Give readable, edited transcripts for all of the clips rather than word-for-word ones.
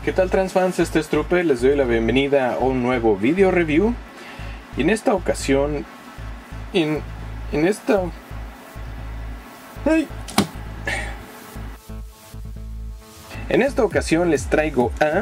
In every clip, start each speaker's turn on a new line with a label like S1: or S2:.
S1: ¿Qué tal transfans? Este es Trupe, les doy la bienvenida a un nuevo video review. Y en esta ocasión, en esta ocasión les traigo a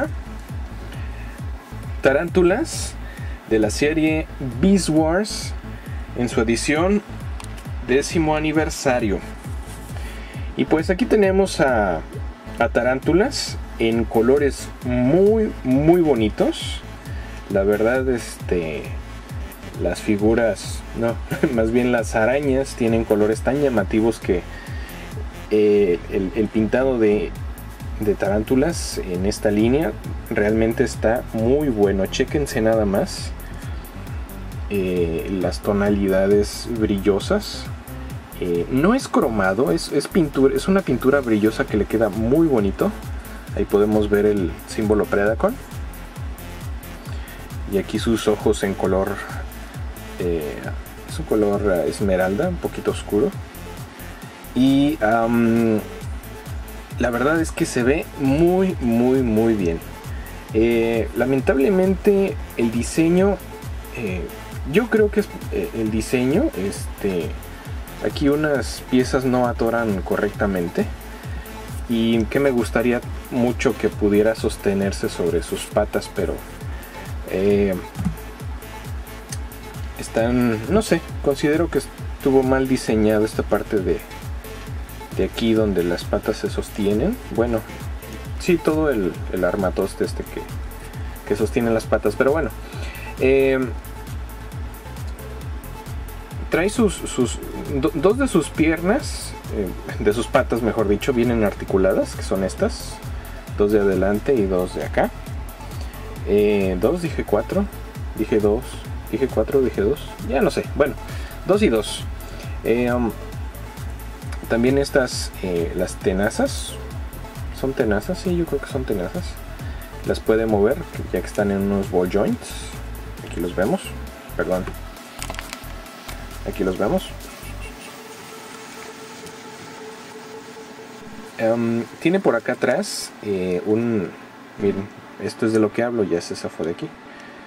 S1: tarántulas de la serie Beast Wars en su edición 10º aniversario. Y pues aquí tenemos a tarántulas en colores muy bonitos. La verdad, las figuras, no, más bien las arañas tienen colores tan llamativos que el pintado de tarántulas en esta línea realmente está muy bueno. Chéquense nada más las tonalidades brillosas. No es cromado, es pintura, es una pintura brillosa que le queda muy bonito. Ahí podemos ver el símbolo Predacon. Y aquí sus ojos en color, es un color esmeralda, un poquito oscuro. Y la verdad es que se ve muy bien. Lamentablemente el diseño, yo creo que es el diseño, aquí unas piezas no atoran correctamente. Y que me gustaría mucho que pudiera sostenerse sobre sus patas, pero no sé, considero que estuvo mal diseñado esta parte de aquí donde las patas se sostienen. Bueno, sí, todo el armatoste que sostiene las patas, pero bueno, trae dos de sus piernas, de sus patas mejor dicho, vienen articuladas, que son estas, dos de adelante y dos de acá. Dos, dije cuatro, dije dos, dije cuatro, dije dos, ya no sé, bueno, dos y dos. También estas, las tenazas, son tenazas, sí, yo creo que son tenazas. Las puede mover, ya que están en unos ball joints. Aquí los vemos, perdón. Aquí los vemos. Tiene por acá atrás miren, esto es de lo que hablo, ya se zafó de aquí.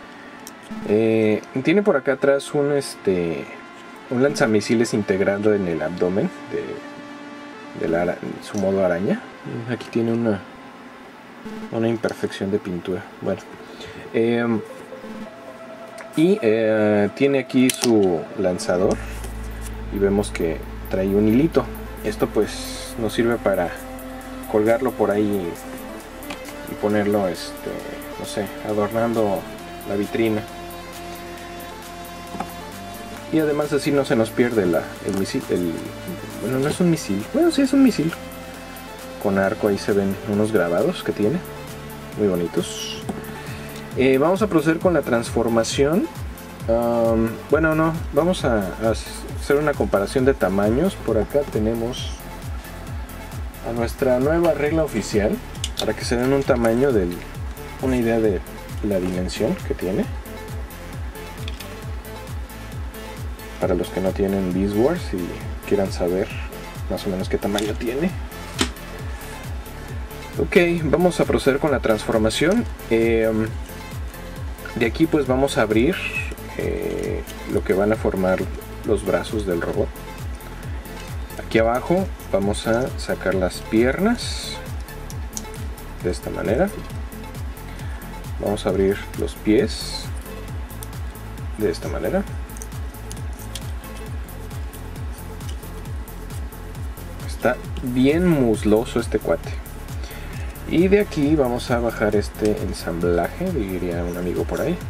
S1: Tiene por acá atrás un lanzamisiles integrado en el abdomen de su modo araña. Aquí tiene una imperfección de pintura. Bueno, tiene aquí su lanzador y vemos que trae un hilito. Esto pues nos sirve para colgarlo por ahí y ponerlo, no sé, adornando la vitrina. Y además así no se nos pierde el misil, bueno, no es un misil, bueno, sí es un misil con arco. Ahí se ven unos grabados que tiene, muy bonitos. Vamos a proceder con la transformación. Bueno, no, vamos a hacer una comparación de tamaños. Por acá tenemos a nuestra nueva regla oficial, para que se den un tamaño, una idea de la dimensión que tiene. Para los que no tienen Beast Wars y quieran saber más o menos qué tamaño tiene. Ok, vamos a proceder con la transformación. De aquí pues vamos a abrir lo que van a formar los brazos del robot. Aquí abajo vamos a sacar las piernas de esta manera. Vamos a abrir los pies de esta manera. Está bien musloso este cuate. Y de aquí vamos a bajar este ensamblaje, diría un amigo por ahí.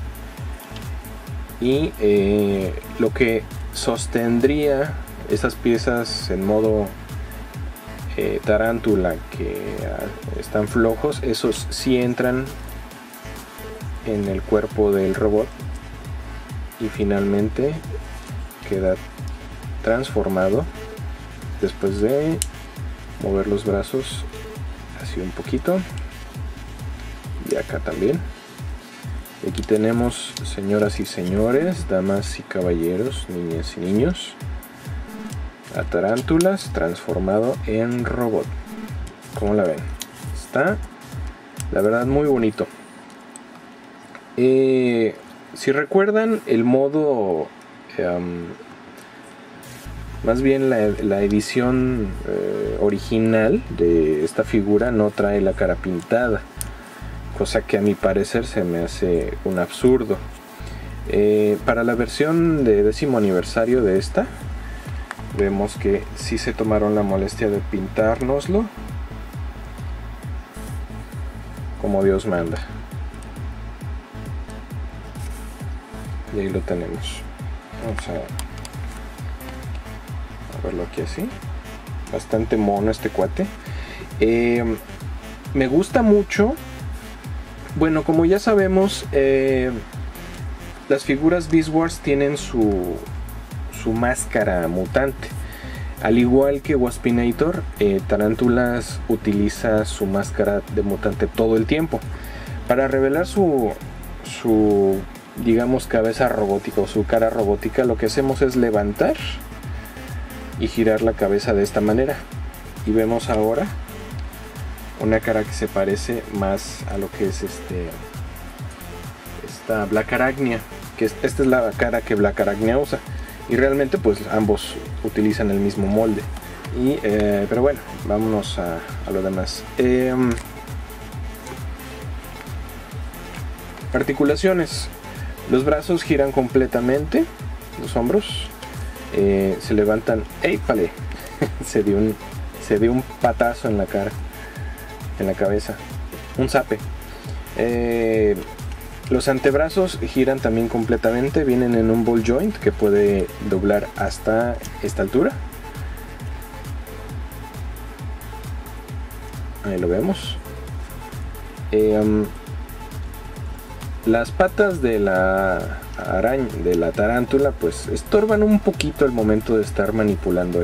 S1: Y lo que sostendría estas piezas en modo tarántula, que están flojos, esos sí entran en el cuerpo del robot. Y finalmente queda transformado después de mover los brazos así un poquito, y acá también. Y aquí tenemos, señoras y señores, damas y caballeros, niñas y niños, a tarántulas transformado en robot. ¿Cómo la ven? Está La verdad, muy bonito. Si recuerdan, el modo, más bien la edición original de esta figura no trae la cara pintada, cosa que a mi parecer se me hace un absurdo. Para la versión de 10º aniversario de esta, vemos que sí se tomaron la molestia de pintárnoslo como Dios manda. Y ahí lo tenemos. Vamos a verlo aquí así. Bastante mono este cuate. Me gusta mucho. Bueno, como ya sabemos, las figuras Beast Wars tienen su máscara mutante. Al igual que Waspinator, Tarántulas utiliza su máscara de mutante todo el tiempo. Para revelar su digamos cabeza robótica o su cara robótica, lo que hacemos es levantar y girar la cabeza de esta manera. Y vemos ahora una cara que se parece más a lo que es esta Black Arachnia, que esta es la cara que Black Arachnia usa. Y realmente pues ambos utilizan el mismo molde. Pero bueno, vámonos a lo demás. Articulaciones. Los brazos giran completamente. Los hombros se levantan. ¡Épale! se dio un patazo en la cara, en la cabeza. Un zape. Los antebrazos giran también completamente, vienen en un ball joint que puede doblar hasta esta altura. Ahí lo vemos. Las patas de la araña, de la tarántula, pues estorban un poquito al momento de estar manipulando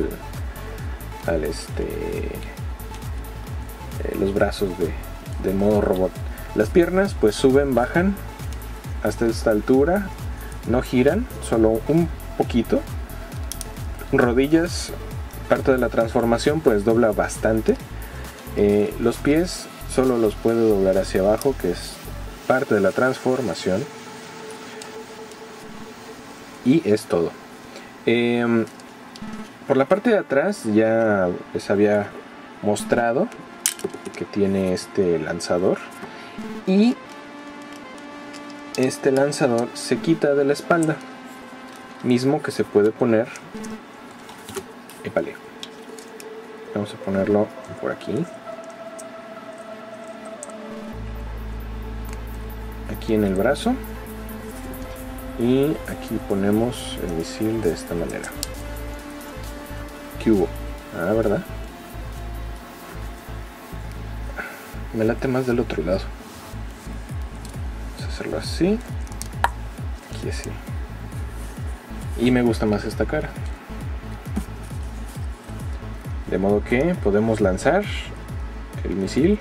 S1: los brazos de modo robot. Las piernas pues suben, bajan hasta esta altura, no giran, solo un poquito. Rodillas, parte de la transformación, pues dobla bastante. Los pies solo los puede doblar hacia abajo, que es parte de la transformación. Y es todo. Por la parte de atrás ya les había mostrado que tiene este lanzador. Y este lanzador se quita de la espalda, mismo que se puede poner. Épale. Vamos a ponerlo por aquí. Aquí en el brazo. Y aquí ponemos el misil de esta manera. ¿Qué hubo? Ah, ¿verdad? Me late más del otro lado. Hacerlo así, aquí así, y me gusta más esta cara, de modo que podemos lanzar el misil,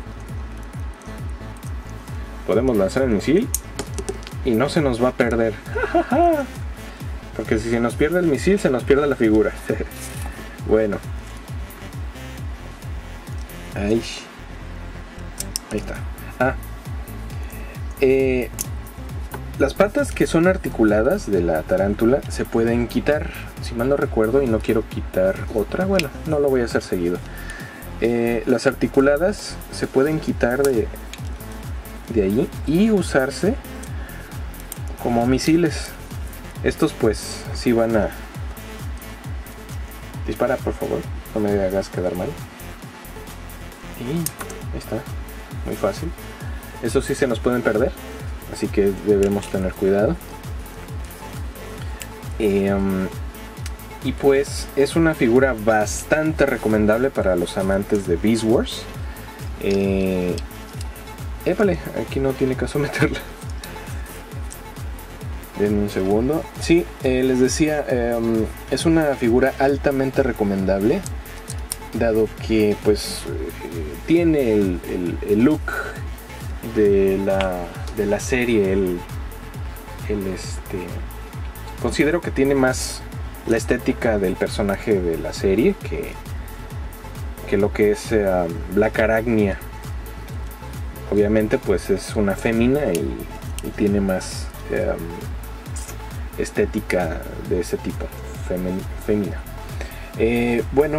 S1: y no se nos va a perder, porque si se nos pierde el misil se nos pierde la figura. Bueno, ahí está. Las patas que son articuladas de la tarántula se pueden quitar, si mal no recuerdo, y no quiero quitar otra. Bueno, no lo voy a hacer seguido. Las articuladas se pueden quitar de ahí y usarse como misiles. Estos pues sí van a... Dispara, por favor, no me hagas quedar mal. Y ahí está, muy fácil. Estos sí se nos pueden perder, así que debemos tener cuidado. Y pues es una figura bastante recomendable para los amantes de Beast Wars. Épale, aquí no tiene caso meterla. Denme un segundo. Sí, les decía, es una figura altamente recomendable, dado que pues tiene el look de la serie. Considero que tiene más la estética del personaje de la serie que lo que es Black Arachnia. obviamente pues es una fémina y tiene más estética de ese tipo, fémina. Bueno,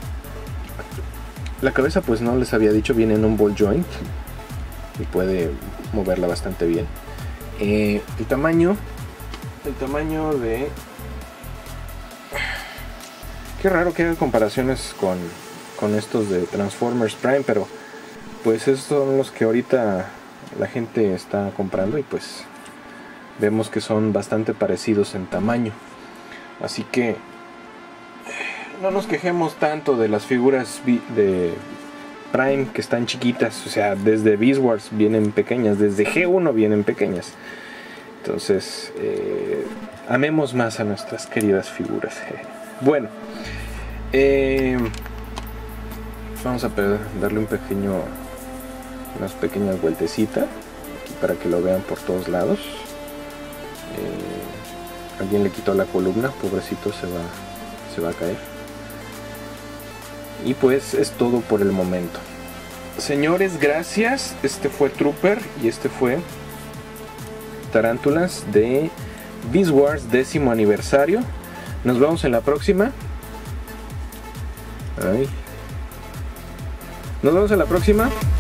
S1: la cabeza pues no les había dicho, viene en un ball joint y puede moverla bastante bien. El tamaño de... Qué raro que haga comparaciones con estos de Transformers Prime, pero pues estos son los que ahorita la gente está comprando y pues vemos que son bastante parecidos en tamaño. Así que no nos quejemos tanto de las figuras de Prime que están chiquitas. O sea, desde Beast Wars vienen pequeñas, desde G1 vienen pequeñas. Entonces, amemos más a nuestras queridas figuras. Bueno, vamos a darle unas pequeñas vueltecitas aquí para que lo vean por todos lados. Alguien le quitó la columna, pobrecito, se va a caer. Y pues es todo por el momento. Señores, gracias. Este fue Trooper y este fue Tarántulas de Beast Wars 10º aniversario. Nos vemos en la próxima. Nos vemos en la próxima.